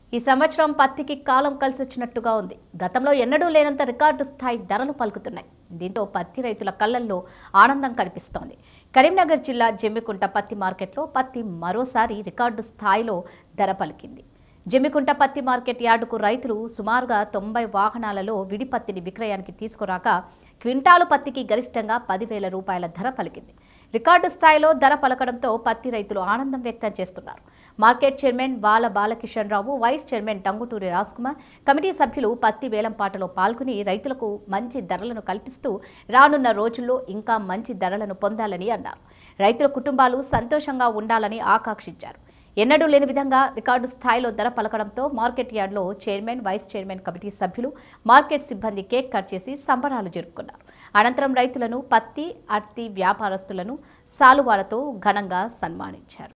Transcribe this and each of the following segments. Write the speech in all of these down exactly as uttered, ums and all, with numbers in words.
ఈ సంవత్సరం పత్తికి కాలం కలిసి వచ్చినట్టుగా ఉంది. గతంలో ఎన్నడూ లేనంత రికార్డు స్థాయి ధరలు పలుకుతున్నాయి. దీంతో పత్తి రైతుల కళ్లల్లో ఆనందం కనిపిస్తోంది. కరీంనగర్ జిల్లా జమ్మికుంట పత్తి మార్కెట్లో పత్తి మరోసారి రికార్డు స్థాయిలో ధర పలికింది. జమ్మికుంట పత్తి మార్కెట్ యార్డుకు రైతులు సుమారుగా తొంభై వాహనాలలో విడి పత్తిని విక్రయానికి తీసుకురాక క్వింటాలు పత్తికి గరిష్టంగా పదివేల రూపాయల ధర పలికింది. రికార్డు స్థాయిలో ధర పలకడంతో పత్తి రైతులు ఆనందం వ్యక్తం చేస్తున్నారు. Market chairman Bala Balakishan Rao, vice chairman Tanguturi Rajkumar, committee సభ్యులు పత్తి వేలంపాటలో పాల్గొని రైతులకు మంచి ధరలను కల్పిస్తూ రానున్న రోజుల్లో ఇంకా మంచి ధరలను పొందాలని అన్నారు. రైతుల కుటుంబాలు సంతోషంగా ఉండాలని ఆకాంక్షించారు. ఎన్నడూ లేని విధంగా రికార్డు స్థాయిలో ధర పలకడంతో మార్కెట్ యార్డ్లో చైర్మన్, వైస్ చైర్మన్, కమిటీ సభ్యులు, మార్కెట్ సిబ్బంది కేక్ కట్ చేసి సంబరాలు జరుపుకున్నారు. అనంతరం రైతులను, పత్తి, అర్తి వ్యాపారస్తులను సాలువాలతో ఘనంగా సన్మానించారు.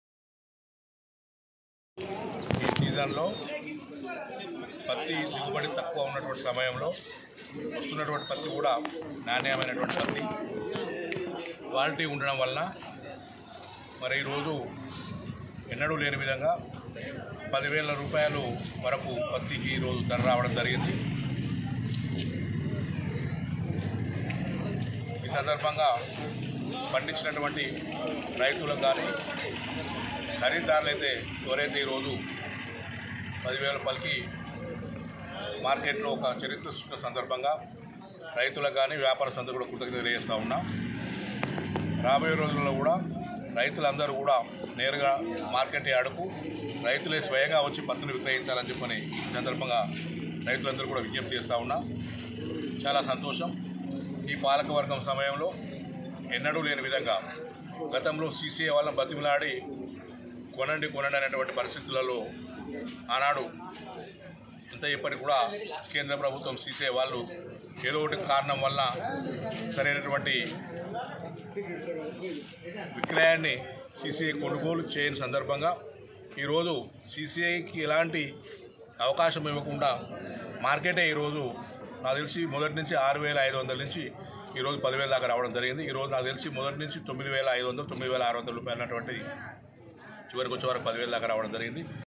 ఈ సీజన్లో పత్తి దిగుబడి తక్కువ ఉన్నటువంటి సమయంలో వస్తున్నటువంటి పత్తి కూడా నాణ్యమైనటువంటి పత్తి క్వాలిటీ ఉండడం వల్ల మరి ఈరోజు ఎన్నడూ లేని విధంగా పదివేల రూపాయలు వరకు పత్తికి ఈరోజు ధర రావడం జరిగింది. ఈ సందర్భంగా పండించినటువంటి రైతులకు కానీ ఖరీదారులు అయితే ఎవరైతే ఈరోజు పదివేల పలికి మార్కెట్లో ఒక చరిత్ర సృష్టి సందర్భంగా రైతులకు కానీ వ్యాపారస్తులకు కూడా కృతజ్ఞతలు తెలియజేస్తూ ఉన్నాం. రాబోయే రోజుల్లో కూడా రైతులందరూ కూడా నేరుగా మార్కెట్ యార్డుకు రైతులే స్వయంగా వచ్చి పత్తిని విక్రయించాలని చెప్పని ఈ సందర్భంగా రైతులందరూ కూడా విజ్ఞప్తి చేస్తూ ఉన్నాం. చాలా సంతోషం. ఈ పాలకవర్గం సమయంలో ఎన్నడూ లేని విధంగా గతంలో సీసీఏ వాళ్ళని బతిమిలాడి కొనండి కొనండి అనేటువంటి పరిస్థితులలో ఆనాడు ఎంత ఇప్పటికి కూడా కేంద్ర ప్రభుత్వం సీసీఏ వాళ్ళు ఏదో ఒకటి కారణం వల్ల సరైనటువంటి విక్రయాన్ని సీసీఐ కొనుగోలు చేయని సందర్భంగా ఈరోజు సీసీఐకి ఎలాంటి అవకాశం ఇవ్వకుండా మార్కెటే ఈరోజు నాకు తెలిసి మొదటి నుంచి ఆరు వేల ఐదు వందల నుంచి ఈరోజు పదివేల దాకా రావడం జరిగింది. ఈరోజు నాకు తెలిసి మొదటి నుంచి తొమ్మిది వేల ఐదు వందలు తొమ్మిది వేల ఆరు వందల రూపాయలు అన్నటువంటి చివరికి వచ్చే వరకు పదివేల దాకా రావడం జరిగింది.